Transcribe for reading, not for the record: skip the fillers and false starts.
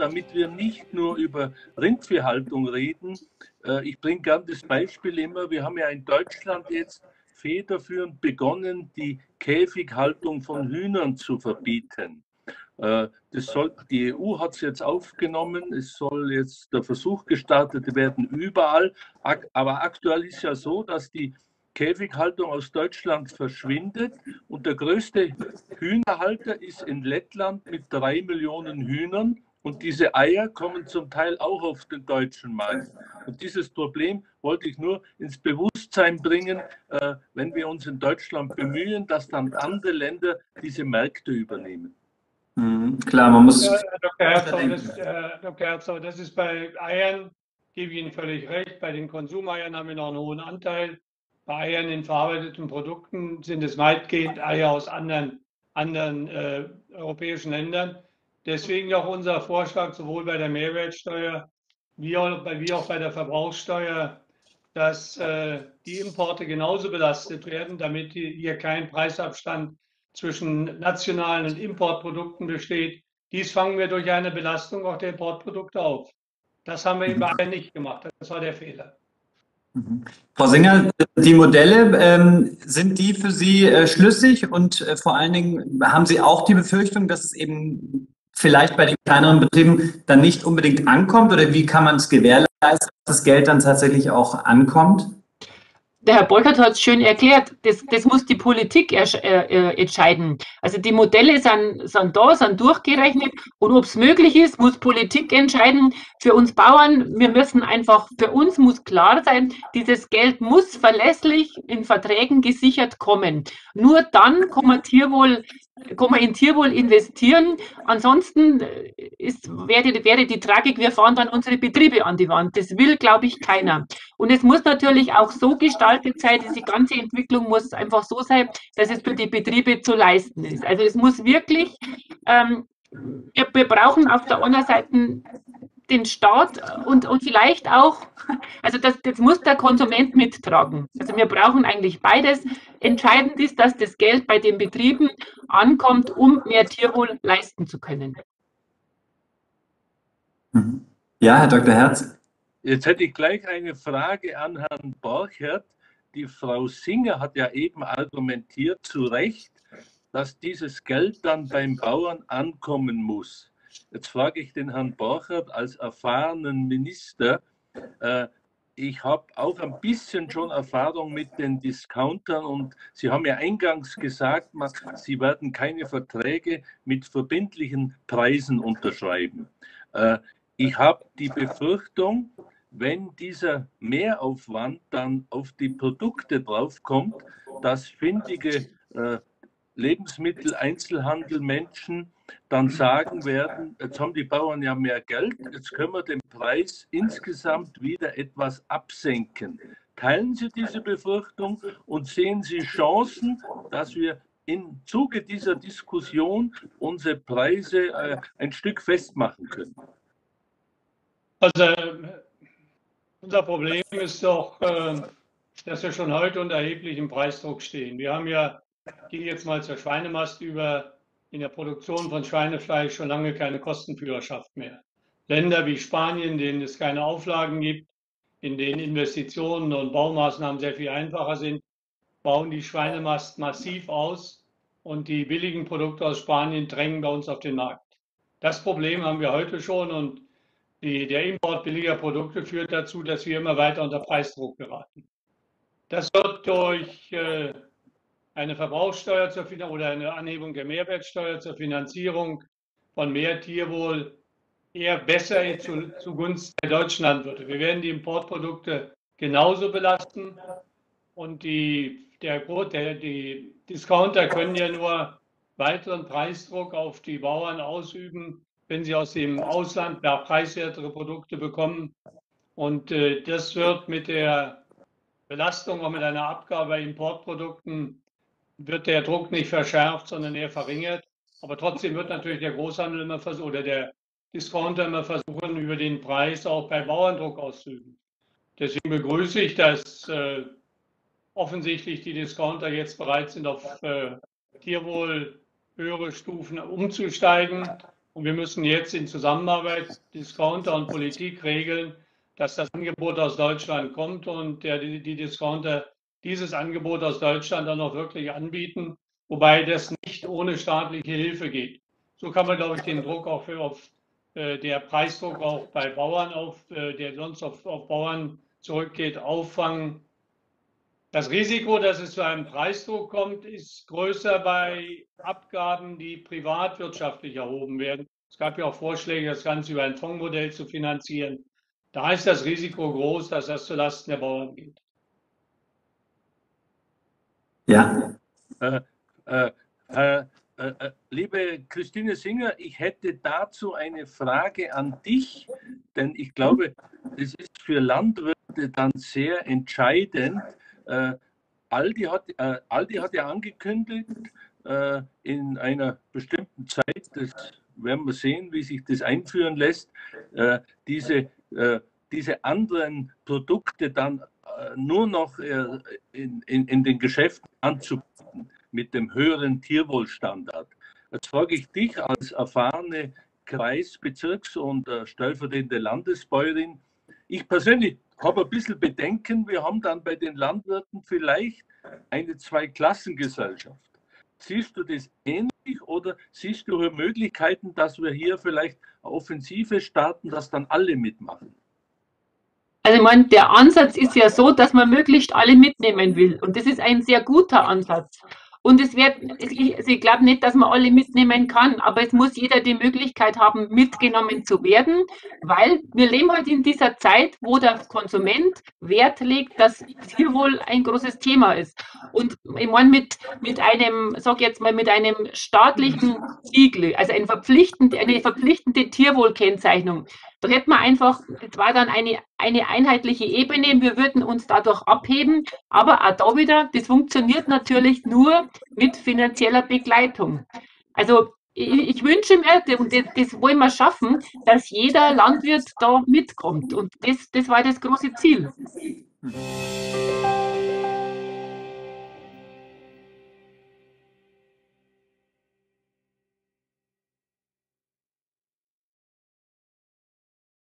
damit wir nicht nur über Rindviehhaltung reden. Ich bringe gern das Beispiel immer, wir haben ja in Deutschland jetzt federführend begonnen, die Käfighaltung von Hühnern zu verbieten. Die EU hat es jetzt aufgenommen, es soll jetzt der Versuch gestartet werden überall, aber aktuell ist ja so, dass die Käfighaltung aus Deutschland verschwindet und der größte Hühnerhalter ist in Lettland mit 3 Millionen Hühnern und diese Eier kommen zum Teil auch auf den deutschen Markt. Und dieses Problem wollte ich nur ins Bewusstsein bringen, wenn wir uns in Deutschland bemühen, dass dann andere Länder diese Märkte übernehmen. Klar, man muss. Ja, Dr. Herzog, das ist bei Eiern, gebe ich Ihnen völlig recht. Bei den Konsumeiern haben wir noch einen hohen Anteil. Bei Eiern in verarbeiteten Produkten sind es weitgehend Eier aus anderen europäischen Ländern. Deswegen auch unser Vorschlag, sowohl bei der Mehrwertsteuer wie auch bei der Verbrauchssteuer, dass die Importe genauso belastet werden, damit hier kein Preisabstand zwischen nationalen und Importprodukten besteht. Dies fangen wir durch eine Belastung auch der Importprodukte auf. Das haben wir eben bei nicht gemacht. Das war der Fehler. Frau Singer, die Modelle, sind die für Sie schlüssig und vor allen Dingen haben Sie auch die Befürchtung, dass es eben vielleicht bei den kleineren Betrieben dann nicht unbedingt ankommt oder wie kann man es gewährleisten, dass das Geld dann tatsächlich auch ankommt? Der Herr Borchert hat es schön erklärt, das muss die Politik entscheiden. Also die Modelle sind da, sind durchgerechnet und ob es möglich ist, muss Politik entscheiden. Für uns Bauern, für uns muss klar sein, dieses Geld muss verlässlich in Verträgen gesichert kommen. Nur dann kann man in Tierwohl investieren. Ansonsten wäre die Tragik, wir fahren dann unsere Betriebe an die Wand. Das will, glaube ich, keiner. Und es muss natürlich auch so gestaltet sein, diese ganze Entwicklung muss einfach so sein, dass es für die Betriebe zu leisten ist. Also es muss wirklich, wir brauchen auf der anderen Seite den Staat und vielleicht auch, also das muss der Konsument mittragen. Also wir brauchen eigentlich beides. Entscheidend ist, dass das Geld bei den Betrieben ankommt, um mehr Tierwohl leisten zu können. Ja, Herr Dr. Herz. Jetzt hätte ich gleich eine Frage an Herrn Borchert. Die Frau Singer hat ja eben argumentiert, zu Recht, dass dieses Geld dann beim Bauern ankommen muss. Jetzt frage ich den Herrn Borchert als erfahrenen Minister, ich habe auch ein bisschen schon Erfahrung mit den Discountern und Sie haben ja eingangs gesagt, Sie werden keine Verträge mit verbindlichen Preisen unterschreiben. Ich habe die Befürchtung, wenn dieser Mehraufwand dann auf die Produkte draufkommt, dass findige Lebensmitteleinzelhandelmenschen dann sagen werden, jetzt haben die Bauern ja mehr Geld, jetzt können wir den Preis insgesamt wieder etwas absenken. Teilen Sie diese Befürchtung und sehen Sie Chancen, dass wir im Zuge dieser Diskussion unsere Preise ein Stück festmachen können? Also unser Problem ist doch, dass wir schon heute unter erheblichem Preisdruck stehen. Wir haben ja, ich gehe jetzt mal zur Schweinemast über, in der Produktion von Schweinefleisch schon lange keine Kostenführerschaft mehr. Länder wie Spanien, in denen es keine Auflagen gibt, in denen Investitionen und Baumaßnahmen sehr viel einfacher sind, bauen die Schweinemast massiv aus und die billigen Produkte aus Spanien drängen bei uns auf den Markt. Das Problem haben wir heute schon und der Import billiger Produkte führt dazu, dass wir immer weiter unter Preisdruck geraten. Das wird durch eine Verbrauchssteuer oder eine Anhebung der Mehrwertsteuer zur Finanzierung von mehr Tierwohl eher besser zugunsten der deutschen Landwirte. Wir werden die Importprodukte genauso belasten und die Discounter können ja nur weiteren Preisdruck auf die Bauern ausüben, wenn sie aus dem Ausland preiswertere Produkte bekommen. Und das wird mit der Belastung, auch mit einer Abgabe bei Importprodukten, wird der Druck nicht verschärft, sondern eher verringert. Aber trotzdem wird natürlich der Großhandel immer versuchen, oder der Discounter immer versuchen, über den Preis auch bei Bauerndruck auszuüben. Deswegen begrüße ich, dass offensichtlich die Discounter jetzt bereit sind, auf Tierwohl höhere Stufen umzusteigen. Und wir müssen jetzt in Zusammenarbeit Discounter und Politik regeln, dass das Angebot aus Deutschland kommt und die Discounter dieses Angebot aus Deutschland dann auch wirklich anbieten, wobei das nicht ohne staatliche Hilfe geht. So kann man, glaube ich, den Druck auch der Preisdruck auch bei Bauern, der sonst auf Bauern zurückgeht, auffangen. Das Risiko, dass es zu einem Preisdruck kommt, ist größer bei Abgaben, die privatwirtschaftlich erhoben werden. Es gab ja auch Vorschläge, das Ganze über ein Fondsmodell zu finanzieren. Da ist das Risiko groß, dass das zulasten der Bauern geht. Ja. Liebe Christine Singer, ich hätte dazu eine Frage an dich, denn ich glaube, das ist für Landwirte dann sehr entscheidend. Aldi hat ja angekündigt, in einer bestimmten Zeit, das werden wir sehen, wie sich das einführen lässt, diese anderen Produkte dann nur noch in den Geschäften anzubieten mit dem höheren Tierwohlstandard. Jetzt frage ich dich als erfahrene Kreisbezirks- und stellvertretende Landesbäuerin. Ich persönlich habe ein bisschen Bedenken, wir haben dann bei den Landwirten vielleicht eine Zweiklassengesellschaft. Siehst du das ähnlich oder siehst du Möglichkeiten, dass wir hier vielleicht eine Offensive starten, dass dann alle mitmachen? Also ich meine, der Ansatz ist ja so, dass man möglichst alle mitnehmen will. Und das ist ein sehr guter Ansatz. Und ich glaube nicht, dass man alle mitnehmen kann, aber es muss jeder die Möglichkeit haben, mitgenommen zu werden, weil wir leben heute in dieser Zeit, wo der Konsument Wert legt, dass Tierwohl ein großes Thema ist. Und ich meine, mit einem staatlichen Siegel, also eine verpflichtende Tierwohlkennzeichnung, da hätten wir einfach, es war dann eine einheitliche Ebene, wir würden uns dadurch abheben, aber auch da wieder, das funktioniert natürlich nur mit finanzieller Begleitung. Also ich wünsche mir, und das wollen wir schaffen, dass jeder Landwirt da mitkommt und das war das große Ziel.